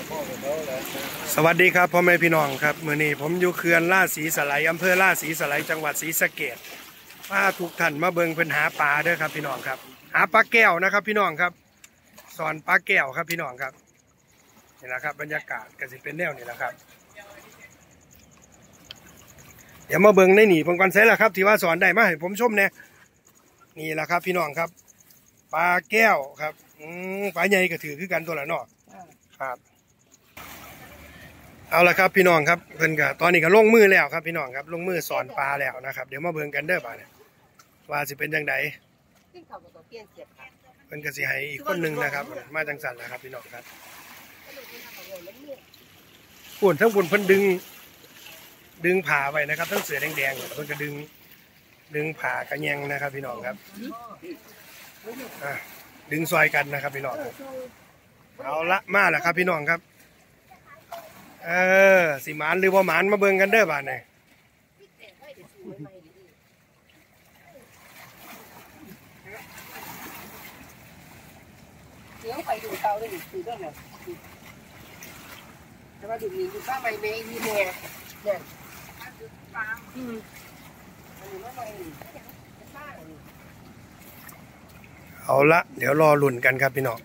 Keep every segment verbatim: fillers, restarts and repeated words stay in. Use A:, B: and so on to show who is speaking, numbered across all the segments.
A: สวัสดีครับพ่อแม่พี่น้องครับเมื่อนี้ผมอยู่เขื่อนล่าศรีสไลอำเภอล่าศรีสไลจังหวัดศรีสะเกษพาทุกท่านมาเบิ่งเพิ่นหาปลาเด้อครับพี่น้องครับหาปลาแก้วนะครับพี่น้องครับสอนปลาแก้วครับพี่น้องครับนี่แหละครับบรรยากาศก็สิเป็นแนวนี่แหละครับเดี๋ยวมาเบิ่งในนี่ผมก่อนเสร็จแล้วครับที่ว่าสอนได้มาให้ผมชมเนี่ยนี่แหละครับพี่น้องครับปลาแก้วครับอืมปลาใหญ่ก็ถือคือกันตัวละเนาะครับเอาละครับพี่น้องครับเพิ่นก็ตอนนี้ก็ลงมือแล้วครับพี่น้องครับลงมือสอนปลาแล้วนะครับเดี๋ยวมาเบิ่งกันเด้อป่าเนี่ยว่าสิเป็นจังไดเพิ่นก็สิให้อีกคนหนึ่งนะครับมาจังสันนะครับพี่น้องครับปุ่นทั้งปุ่นเพิ่นดึงดึงผ่าไว้นะครับทั้งเสือแดงๆเพิ่นก็ดึงดึงผ่ากระแยงนะครับพี่น้องครับดึงซอยกันนะครับพี่น้องเอาละมาแล้วครับพี่น้องครับเออสิหมานหรือว่าหมานมาเบิ่งกันเด้อบ้านเนี่ย
B: เดี๋ยวไปดูเตาได้ดูดูด้วยเหรอแต่ว่าดูนี่ดูป้าใบเบย์ยีเนี่ยเนี่ยอืม
A: เอาละเดี๋ยวรอลุ่นกันครับพี่น้อง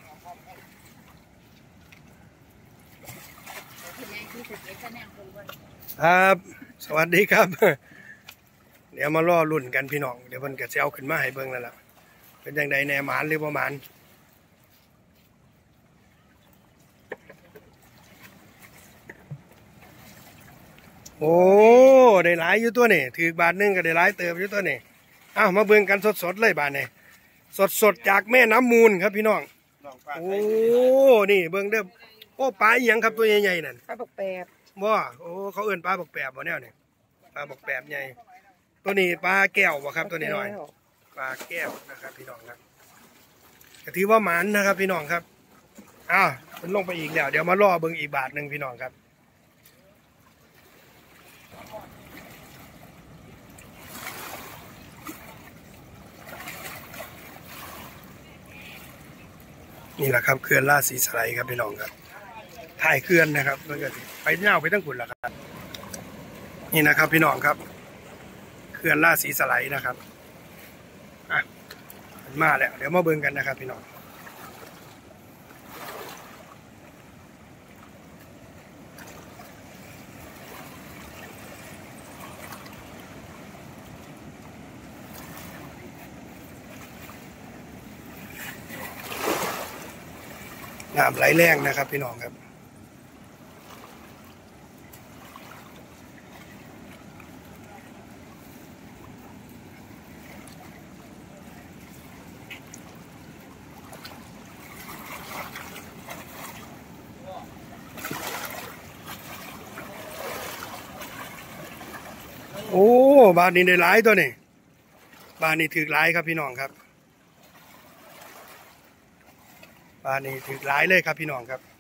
A: ครับสวัสดีครับเดี๋ยวมารอลุ่นกันพี่น้องเดี๋ยวมันก็จะเอาขึ้นมาให้เบิ่งแล้วล่ะเป็นยังไงแนวหมานหรือประมาณโอ้ได้หลายอยู่ตัวนี่ถือบาทนึงก็ได้หลายเติบอยู่ตัวนี่อ้าวมาเบิ่งกันสดๆเลยบาทนี่สดๆจากแม่น้ำมูลครับพี่น้องโอ้นี่เบิ่งเด้อโอ้ปลาอีหยังครับตัวใหญ่ๆนั่น
B: ปลาบกแปบ
A: บ่โอ้เขาเอิ้นปลาบกแปบบ่แนวนี่ปลาบกแปบใหญ่ตัวนี้ปลาแก้วบ่ครับตัวนี้หน่อยปลาแก้วนะครับพี่น้องครับก็ถือว่าหมันนะครับพี่น้องครับอ้าวมันลงไปอีกแล้วเดี๋ยวมารอเบิ่งอีกบาทนึงพี่น้องครับนี่แหละครับเขื่อนล่าศรีสไลครับพี่น้องครับถ่ายเขื่อนนะครับมันก็ไปเน่าไปตั้งขุนแล้วครับนี่นะครับพี่น้องครับเขื่อนล่าศรีสไลนะครับอ่ะมาแล้วเดี๋ยวมาเบิ่งกันนะครับพี่น้องน้ำไหลแรงนะครับพี่น้องครับโอ้บ้านนี้ได้หลายตัวนี่บ้านนี้ถือหลายครับพี่น้องครับบ้านนี้ถือหลายเลยครับพี่น้องครับ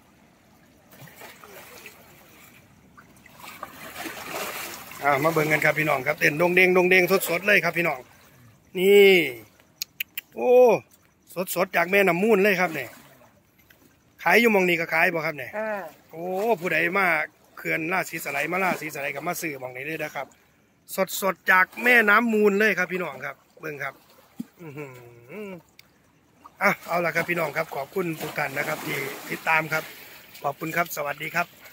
A: อ่ามาเบิ่งกันครับพี่น้องครับเต้นดงเด้งดงเด้งสดๆเลยครับพี่น้องนี่โอ้สดๆจากแม่น้ำมูลเลยครับเนี่ยขายอยู่มองนี้ก็ขายบ่ครับเนี่ยโอ้ผู้ใดมาเขื่อนล่าศรีสไลมาล่าศรีสไลกับมาซื้อมองนี้เลยนะครับสดๆจากแม่น้ำมูลเลยครับพี่น้องครับเบิ่งครับอือหืออ่ะเอาล่ะครับพี่น้องครับขอบคุณทุกท่านนะครับที่ติดตามครับขอบคุณครับสวัสดีครับ